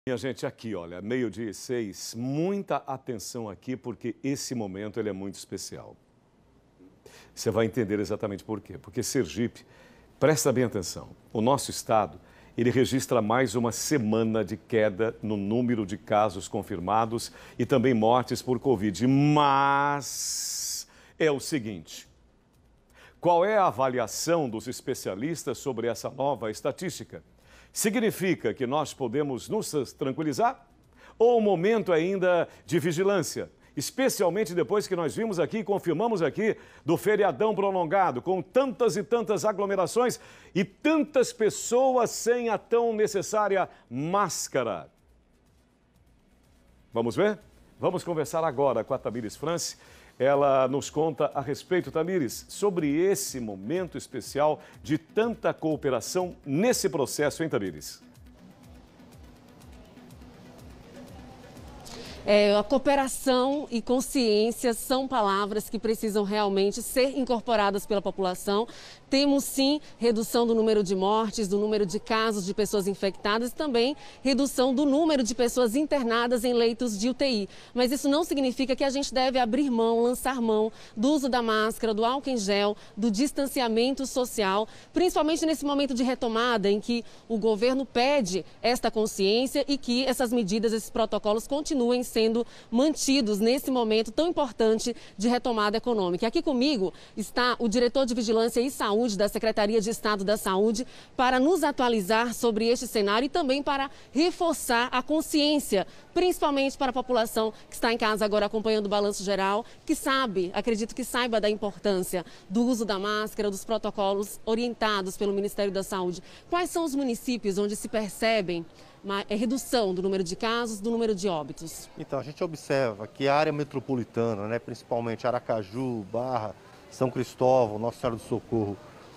Minha gente, aqui, olha, 12:06, muita atenção aqui, porque esse momento ele é muito especial. Você vai entender exatamente por quê. Porque Sergipe, presta bem atenção, o nosso estado, ele registra mais uma semana de queda no número de casos confirmados e também mortes por Covid. Mas é o seguinte, qual é a avaliação dos especialistas sobre essa nova estatística? Significa que nós podemos nos tranquilizar? Ou um momento ainda de vigilância? Especialmente depois que nós vimos aqui, confirmamos aqui, do feriadão prolongado, com tantas e tantas aglomerações e tantas pessoas sem a tão necessária máscara. Vamos ver? Vamos conversar agora com a Tamires France. Ela nos conta a respeito, Tamires, sobre esse momento especial de tanta cooperação nesse processo, hein, Tamires? A cooperação e consciência são palavras que precisam realmente ser incorporadas pela população. Temos sim redução do número de mortes, do número de casos de pessoas infectadas e também redução do número de pessoas internadas em leitos de UTI. Mas isso não significa que a gente deve abrir mão, lançar mão do uso da máscara, do álcool em gel, do distanciamento social, principalmente nesse momento de retomada em que o governo pede esta consciência e que essas medidas, esses protocolos continuem sendo mantidos nesse momento tão importante de retomada econômica. Aqui comigo está o diretor de Vigilância e Saúde da Secretaria de Estado da Saúde para nos atualizar sobre este cenário e também para reforçar a consciência, principalmente para a população que está em casa agora acompanhando o balanço geral, que sabe, acredito que saiba da importância do uso da máscara, dos protocolos orientados pelo Ministério da Saúde. Quais são os municípios onde se percebem redução do número de casos, do número de óbitos? Então, a gente observa que a área metropolitana, principalmente Aracaju, Barra, São Cristóvão, Nossa Senhora do Socorro,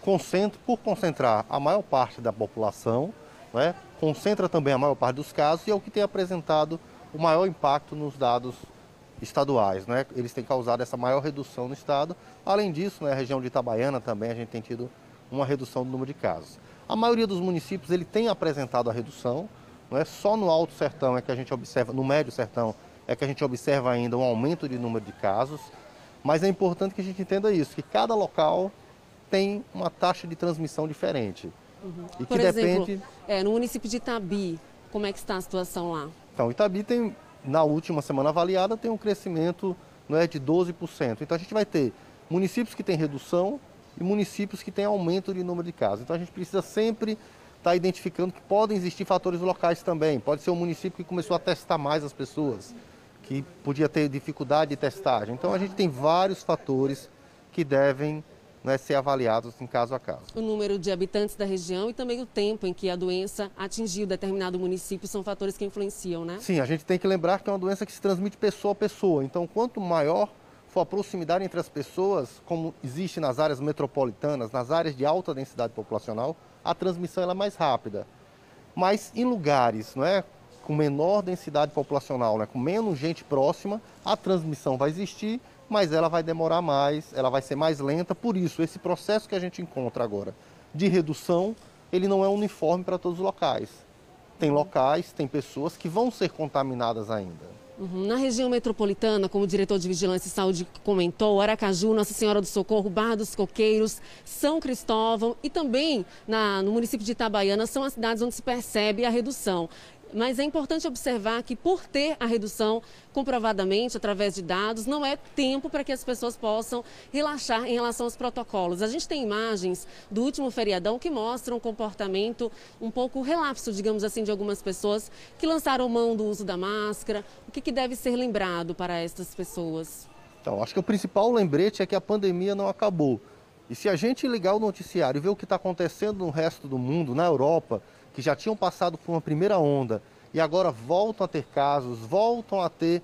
por concentrar a maior parte da população, concentra também a maior parte dos casos e é o que tem apresentado o maior impacto nos dados estaduais. Eles têm causado essa maior redução no estado. Além disso, a região de Itabaiana também a gente tem tido uma redução do número de casos. A maioria dos municípios ele tem apresentado a redução. Só no Alto Sertão é que a gente observa, no Médio Sertão é que a gente observa ainda um aumento de número de casos, mas é importante que a gente entenda isso, que cada local tem uma taxa de transmissão diferente. E Por que exemplo, depende... no município de Itabi, como é que está a situação lá? Então, Itabi tem, na última semana avaliada, tem um crescimento de 12%. Então a gente vai ter municípios que têm redução e municípios que têm aumento de número de casos. Então a gente precisa sempre está identificando que podem existir fatores locais também. Pode ser um município que começou a testar mais as pessoas, que podia ter dificuldade de testagem. Então, a gente tem vários fatores que devem ser avaliados em caso a caso. O número de habitantes da região e também o tempo em que a doença atingiu determinado município são fatores que influenciam, né? Sim, a gente tem que lembrar que é uma doença que se transmite pessoa a pessoa. Então, quanto maior for a proximidade entre as pessoas, como existe nas áreas metropolitanas, nas áreas de alta densidade populacional, a transmissão ela é mais rápida. Mas em lugares com menor densidade populacional, com menos gente próxima, a transmissão vai existir, mas ela vai demorar mais, ela vai ser mais lenta. Por isso, esse processo que a gente encontra agora de redução, ele não é uniforme para todos os locais. Tem locais, tem pessoas que vão ser contaminadas ainda. Na região metropolitana, como o diretor de Vigilância e Saúde comentou, Aracaju, Nossa Senhora do Socorro, Barra dos Coqueiros, São Cristóvão e também no município de Itabaiana são as cidades onde se percebe a redução. Mas é importante observar que por ter a redução comprovadamente através de dados, não é tempo para que as pessoas possam relaxar em relação aos protocolos. A gente tem imagens do último feriadão que mostram um comportamento um pouco relapso, digamos assim, de algumas pessoas que lançaram mão do uso da máscara. O que deve ser lembrado para estas pessoas? Então, acho que o principal lembrete é que a pandemia não acabou. E se a gente ligar o noticiário e ver o que está acontecendo no resto do mundo, na Europa, que já tinham passado por uma primeira onda e agora voltam a ter casos, voltam a ter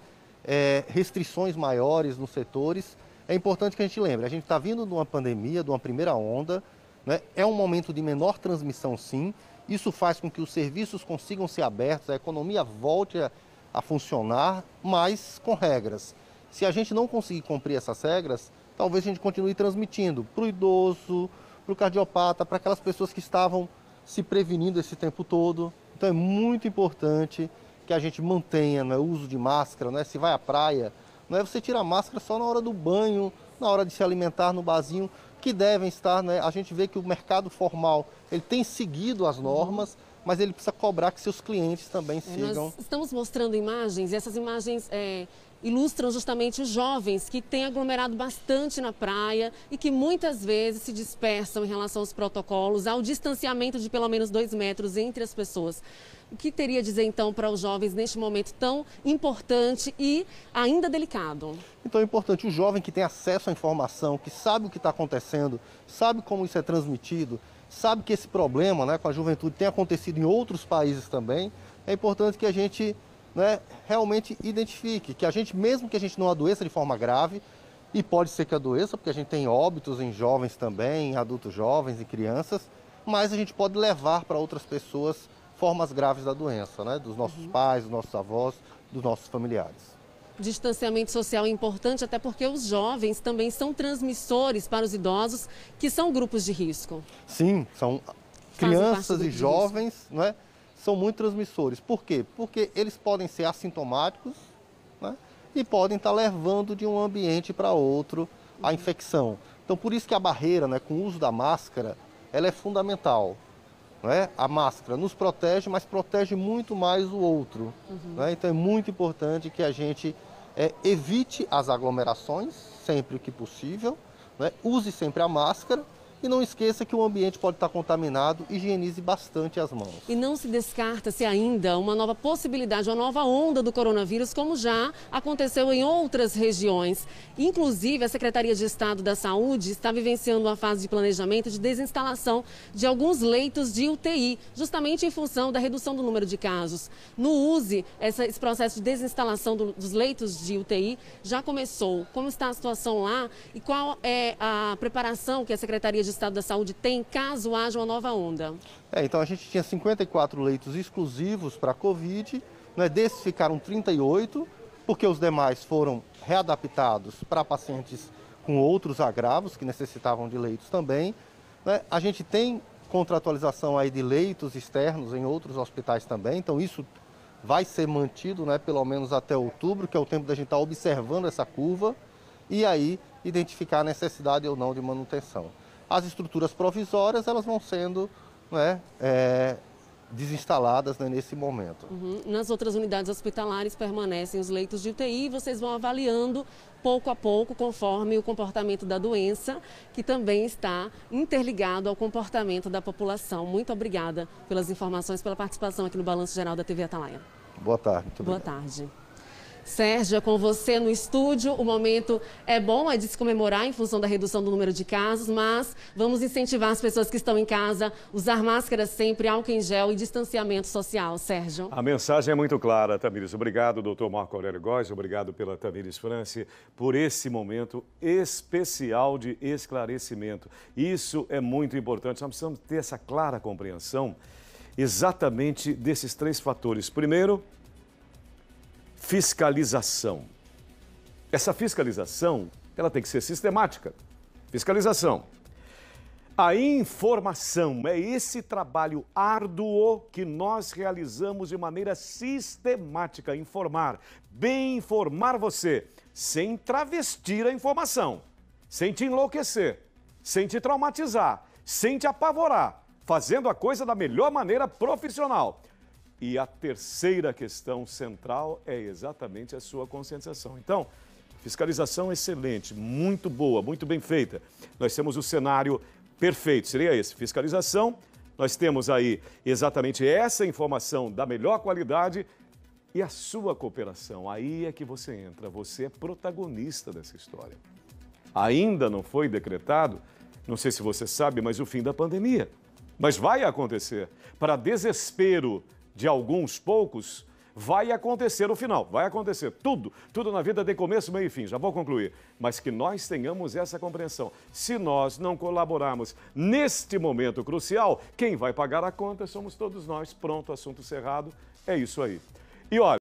restrições maiores nos setores, é importante que a gente lembre, a gente está vindo de uma pandemia, de uma primeira onda, é um momento de menor transmissão sim, isso faz com que os serviços consigam ser abertos, a economia volte a funcionar, mas com regras. Se a gente não conseguir cumprir essas regras, talvez a gente continue transmitindo para o idoso, para o cardiopata, para aquelas pessoas que estavam se prevenindo esse tempo todo. Então é muito importante que a gente mantenha, né, o uso de máscara, né? Se vai à praia, não é você tira a máscara só na hora do banho, na hora de se alimentar no barzinho, que devem estar, né? A gente vê que o mercado formal, ele tem seguido as normas, mas ele precisa cobrar que seus clientes também sigam. Nós estamos mostrando imagens, e essas imagens ilustram justamente os jovens que têm aglomerado bastante na praia e que muitas vezes se dispersam em relação aos protocolos, ao distanciamento de pelo menos 2 metros entre as pessoas. O que teria a dizer então para os jovens neste momento tão importante e ainda delicado? Então é importante o jovem que tem acesso à informação, que sabe o que está acontecendo, sabe como isso é transmitido, sabe que esse problema, né, com a juventude tem acontecido em outros países também. É importante que a gente, né, realmente identifique, que a gente, mesmo que a gente não adoeça de forma grave, e pode ser que adoeça, porque a gente tem óbitos em jovens também, em adultos jovens e crianças, mas a gente pode levar para outras pessoas formas graves da doença, né, dos nossos pais, dos nossos avós, dos nossos familiares. Distanciamento social é importante até porque os jovens também são transmissores para os idosos, que são grupos de risco. Sim, são crianças e jovens, né, são muito transmissores. Por quê? Porque eles podem ser assintomáticos, né, e podem estar levando de um ambiente para outro a infecção. Então, por isso que a barreira, né, com o uso da máscara, ela é fundamental. Né? A máscara nos protege, mas protege muito mais o outro. Né? Então, é muito importante que a gente evite as aglomerações, sempre que possível, né? Use sempre a máscara. E não esqueça que o ambiente pode estar contaminado, higienize bastante as mãos. E não se descarta-se ainda uma nova possibilidade, uma nova onda do coronavírus, como já aconteceu em outras regiões. Inclusive, a Secretaria de Estado da Saúde está vivenciando uma fase de planejamento de desinstalação de alguns leitos de UTI, justamente em função da redução do número de casos. No USE, esse processo de desinstalação dos leitos de UTI já começou. Como está a situação lá e qual é a preparação que a Secretaria de Estado da Saúde tem caso haja uma nova onda? Então a gente tinha 54 leitos exclusivos para a Covid, né? Desses ficaram 38, porque os demais foram readaptados para pacientes com outros agravos que necessitavam de leitos também. Né? A gente tem contratualização aí de leitos externos em outros hospitais também, então isso vai ser mantido, né, pelo menos até outubro, que é o tempo da gente estar observando essa curva e aí identificar a necessidade ou não de manutenção. As estruturas provisórias, elas vão sendo, né, desinstaladas, né, nesse momento. Nas outras unidades hospitalares permanecem os leitos de UTI e vocês vão avaliando pouco a pouco, conforme o comportamento da doença, que também está interligado ao comportamento da população. Muito obrigada pelas informações, pela participação aqui no Balanço Geral da TV Atalaia. Boa tarde. Muito Boa obrigado. tarde. Sérgio, é com você no estúdio. O momento é bom, é de se comemorar em função da redução do número de casos, mas vamos incentivar as pessoas que estão em casa, usar máscara sempre, álcool em gel e distanciamento social. Sérgio. A mensagem é muito clara, Tamires. Obrigado, doutor Marco Aurélio Góes, obrigado pela Tamires France, por esse momento especial de esclarecimento. Isso é muito importante. Nós precisamos ter essa clara compreensão exatamente desses 3 fatores. Primeiro, fiscalização. Essa fiscalização, ela tem que ser sistemática. Fiscalização. A informação é esse trabalho árduo que nós realizamos de maneira sistemática. Informar, bem informar você, sem travestir a informação, sem te enlouquecer, sem te traumatizar, sem te apavorar, fazendo a coisa da melhor maneira profissional. E a terceira questão central é exatamente a sua conscientização. Então, fiscalização excelente, muito boa, muito bem feita. Nós temos o cenário perfeito, seria esse, fiscalização. Nós temos aí exatamente essa informação da melhor qualidade e a sua cooperação. Aí é que você entra, você é protagonista dessa história. Ainda não foi decretado, não sei se você sabe, mas o fim da pandemia. Mas vai acontecer. Para desespero de alguns poucos, vai acontecer o final, vai acontecer. Tudo na vida tem começo, meio e fim, já vou concluir. Mas que nós tenhamos essa compreensão. Se nós não colaborarmos neste momento crucial, quem vai pagar a conta somos todos nós. Pronto, assunto cerrado, é isso aí. E olha,